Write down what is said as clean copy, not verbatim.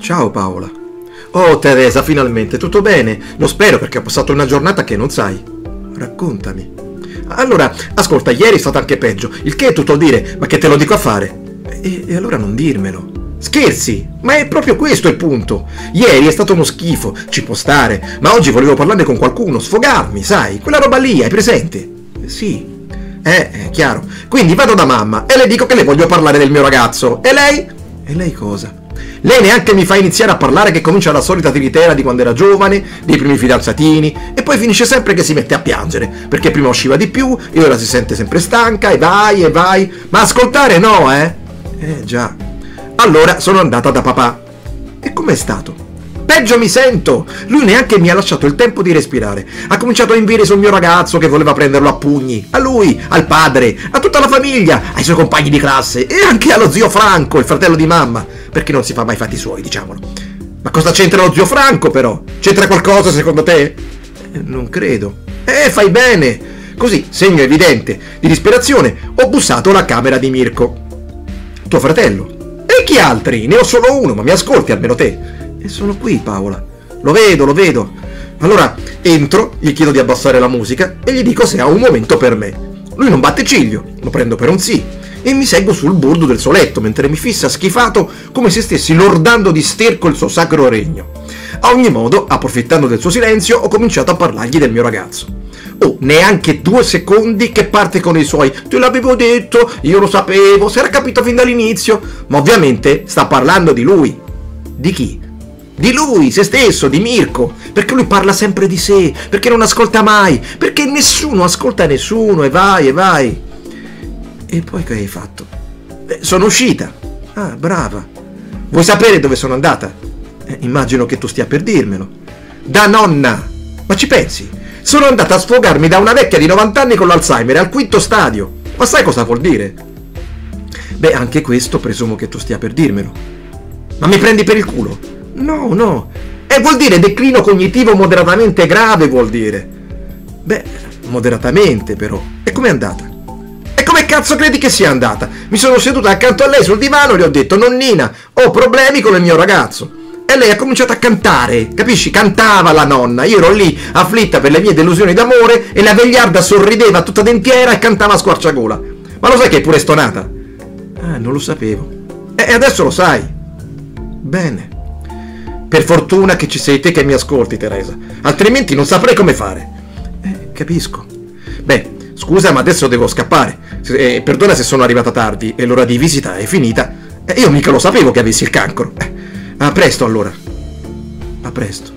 Ciao Paola. Oh Teresa, finalmente, tutto bene? Lo spero perché ho passato una giornata che non sai. Raccontami. Allora, ascolta, ieri è stato anche peggio, il che è tutto dire, ma che te lo dico a fare? E allora non dirmelo. Scherzi? Ma è proprio questo il punto. Ieri è stato uno schifo, ci può stare, ma oggi volevo parlarne con qualcuno, sfogarmi, sai, quella roba lì, hai presente? Sì. Chiaro. Quindi vado da mamma e le dico che le voglio parlare del mio ragazzo. E lei? E lei cosa? Lei neanche mi fa iniziare a parlare che comincia la solita tiritera di quando era giovane, dei primi fidanzatini, e poi finisce sempre che si mette a piangere, perché prima usciva di più e ora si sente sempre stanca e vai, ma ascoltare no, eh? Già. Allora sono andata da papà. E com'è stato? Peggio mi sento! Lui neanche mi ha lasciato il tempo di respirare. Ha cominciato a inviare sul mio ragazzo che voleva prenderlo a pugni. A lui, al padre, a tutta la famiglia, ai suoi compagni di classe e anche allo zio Franco, il fratello di mamma. Perché non si fa mai fatti suoi, diciamolo. Ma cosa c'entra lo zio Franco, però? C'entra qualcosa, secondo te? Non credo. Fai bene! Così, segno evidente di disperazione, ho bussato alla camera di Mirko. Tuo fratello. E chi altri? Ne ho solo uno, ma mi ascolti almeno te. E sono qui, Paola. Lo vedo. Allora entro, gli chiedo di abbassare la musica e gli dico se ha un momento per me. Lui non batte ciglio, lo prendo per un sì e mi seguo sul bordo del suo letto mentre mi fissa schifato come se stessi lordando di sterco il suo sacro regno. A ogni modo, approfittando del suo silenzio, ho cominciato a parlargli del mio ragazzo. Oh, neanche 2 secondi che parte con i suoi "te l'avevo detto, io lo sapevo, si era capito fin dall'inizio", ma ovviamente sta parlando di lui. Di chi? Di lui, se stesso, di Mirko, perché lui parla sempre di sé, perché non ascolta mai, perché nessuno ascolta nessuno e vai. E poi che hai fatto? Sono uscita. Ah, brava. Vuoi sapere dove sono andata? Immagino che tu stia per dirmelo. Da nonna. Ma ci pensi? Sono andata a sfogarmi da una vecchia di 90 anni con l'Alzheimer al 5º stadio. Ma sai cosa vuol dire? Beh, anche questo presumo che tu stia per dirmelo. Ma mi prendi per il culo? No. E vuol dire declino cognitivo moderatamente grave, vuol dire. Beh, moderatamente però. E com'è andata? E come cazzo credi che sia andata? Mi sono seduta accanto a lei sul divano e le ho detto: "Nonnina, ho problemi con il mio ragazzo". E lei ha cominciato a cantare, capisci? Cantava la nonna. Io ero lì, afflitta per le mie delusioni d'amore, e la vegliarda sorrideva tutta dentiera e cantava a squarciagola. Ma lo sai che è pure stonata? Ah, non lo sapevo. E adesso lo sai. Bene. Per fortuna che ci sei te che mi ascolti, Teresa, altrimenti non saprei come fare. Capisco. Beh, scusa, ma adesso devo scappare. Perdona se sono arrivata tardi e l'ora di visita è finita. Io mica lo sapevo che avessi il cancro. A presto allora. A presto.